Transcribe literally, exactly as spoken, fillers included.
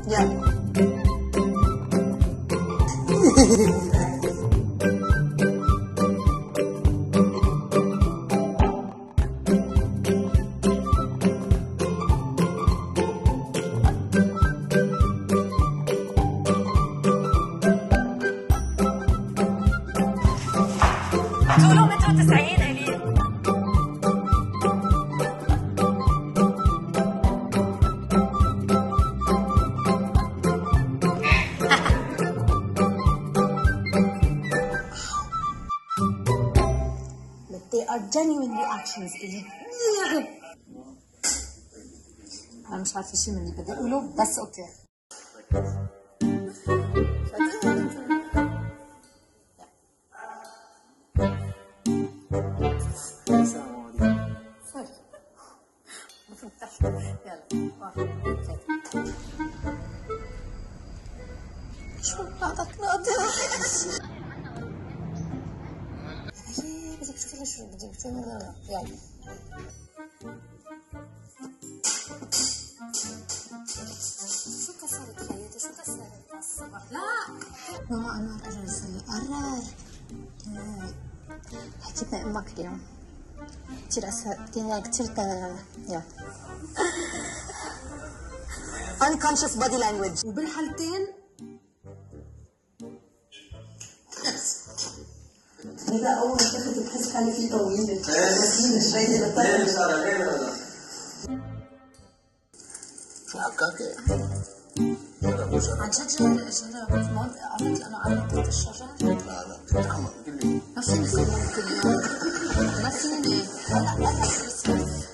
يلا. طوله متر وتسعين قليل. But they are genuine reactions. أنا مش عارفة شو من اللي بدي أقوله بس أوكي. شو بعدك ناطر؟ ايه بدك تشوفي شو بدك تشوفي مرة. يلا. شو كسرت حياتي؟ شو كسرت الصبح؟ لا ماما أنوار قرر زي قرر. حكيت مع أمك اليوم كتير أسفة كتير كتير يلا. unconscious body language. وبالحالتين إذا أول ما تاخد بتحس حالي في طويل بس شوي للطريق. شو حكاكي؟ عن شجرة شجرة موت عرفت أنا عرفت الشجرة؟ لا لا تتحمل قل لي ما فيني خليها كل يوم ما فيني هلا هلا